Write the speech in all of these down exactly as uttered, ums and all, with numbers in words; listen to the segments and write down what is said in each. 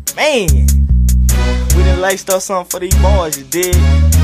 Man, we done laced up something for these boys, you dig?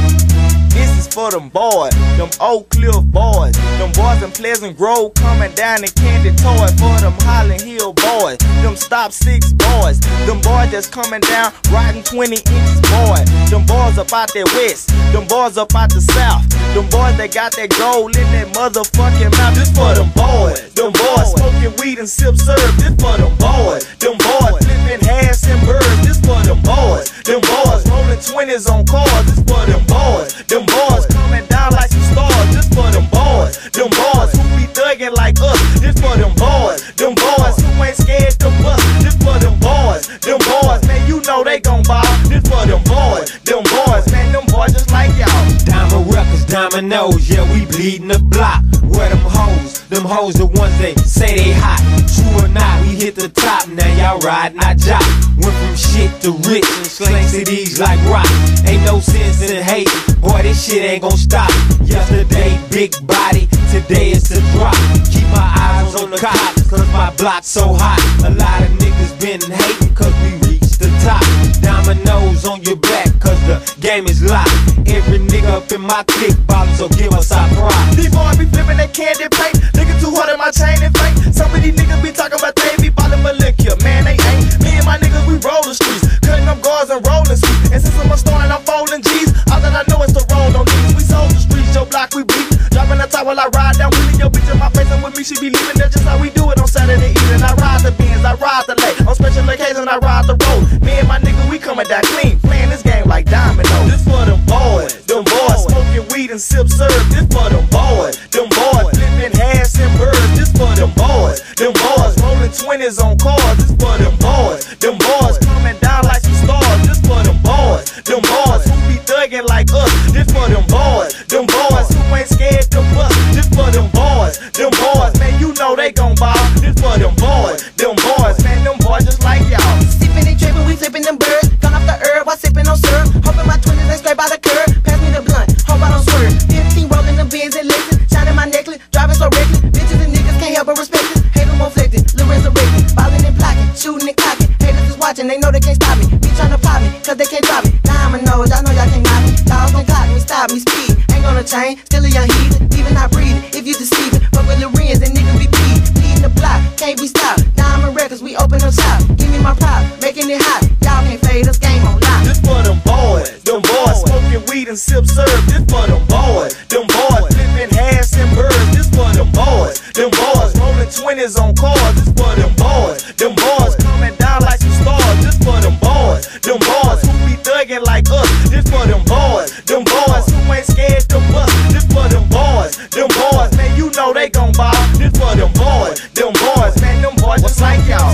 This is for them boys, them Oak Cliff boys, them boys in Pleasant Grove coming down the Candy Toy. For them Highland Hill boys, them Stop Six boys, them boys that's coming down riding twenty inches boy. Them boys up out there west, them boys up out the south, them boys that got that gold in their motherfucking mouth. This for them boys, them boys smoking weed and sip syrup. This for them boys, them boys flipping hash and birds. This for them boys, them boys rolling twenties on cars. This for them boys, them boys coming down like some stars. This for them boys, them boys who be thugging like us. This for them boys, them boys who ain't scared to bust. This for them boys, them boys, man, you know they gon' ball. This for them boys, them boys, man, them boys just like y'all. Diamond Records, Dominoes, yeah, we bleeding the block. Where them hoes, them hoes the ones they say they hot. True or not, we hit the top, now y'all riding our job. Went from shit to rich and slang cities like rock. Ain't no sense in hating, boy, this shit ain't gon' stop. Yesterday, big body, today it's a drop. Keep my eyes on the cops, cause my block's so hot. A lot of niggas been hating cause we reached the top. Dominoes on your back cause the game is locked. Every nigga up in my clique ballin', so give us our pride. These boys be flipping that candy paint, nigga too hard in my chain and fake. Some of these niggas be talking about they be ballin' but look here, man, they ain't. Me and my niggas, we roll the streets, cutting them guards and rolling streets. And since I'm a star and I'm folding G's, all that I know is to roll on these. We sold the streets, your block we beat. Dropping the top while I ride down, wheeling your bitch in my face and with me she be leaving. That's just how we do it on Saturday evening. I ride the Benz, I ride the lake. On special occasions I ride the road. Me and my nigga, we coming down clean, playing this game like domino. This for them boys, them boys smoking weed and sip syrup. This for them boys, them boys flipping hash and birds. This for them boys, them boys rolling twenties on cars. This for them boys, them boys coming down like some stars. This for them boys, them boys who be thugging like us. This for them boys, them boys who ain't scared to bust. This for them boys, them boys, man, you know they gon' ball. This for them boys, them boys, man, them boys just like y'all. Sippin' and trippin', we flippin' them birds. Gone off the herb while sippin' on syrup. Hoping my twenties ain't straight by the curb. Pass me the blunt, hope I don't swerve. Fifteen rollin' them Benz and Lexus, shining my necklace, driving so reckless. Bitches and niggas can't help but respect it. Hate them afflicted, little resurrected, ballin' and blocking, shootin' and cocking. Haters is watching, they know they can't stop me. Be tryna pop me, cause they can't drop me. Dominoes, I know y'all can't knock me. Dogs can clock me, stop me, speed. Ain't gonna change, still a young heathen, even not breathing. If you deceiving, fuck with Lorenz and niggas be bleed. Bleeding the block, can't be stopped. Diamond Records, we open up shop. Give me my prop, making it hot. Y'all can't fade us, game on lock. This for them boys, them boys smoking weed and sip syrup. This for them boys, them boys flipping hash and birds. This for them boys, them boys rolling twenties on cars. This for them boys, them boys coming down like some stars. This for them boys, them boys who be thugging like us. This for them boys, them boys who ain't scared to bust. This for them boys, them boys, man, you know they gon' ball. This for them boys, them boys, man, them boys just like y'all.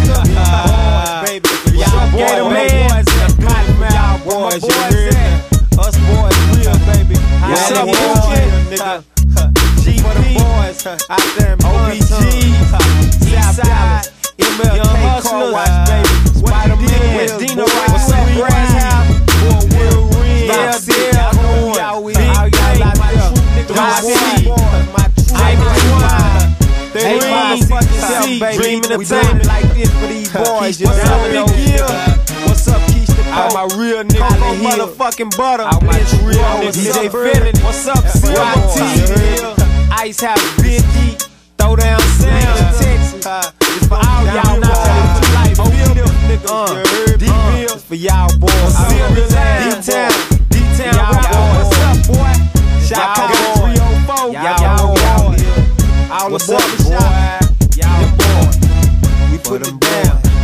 Baby, y'all boys, man, y'all boys, you hear me? Us boys real, baby. What's up, boys? G P, out there in O B G, Southside, M L K, Car Wash, baby. Spider-Man, Dino, what's up, Greyhound? Boy, Will Reed, yeah, yeah, y'all we out there. My C, my true They ain't fucking C, dreaming of time like this for these boys. What's up, Big Gill? What's up, Keisha? All my real niggas, Coco motherfucking butter. All my real niggas, D J Feeling. What's up, C Y T? Ice House, Big E, Throw Down Sound, Texas. It's for all y'all now. D-Bill, for y'all boys. D-Town, D-Town, what's up, boy? Shot Call three oh four, y'all boys. All the barbershop, y'all boys. We put them down.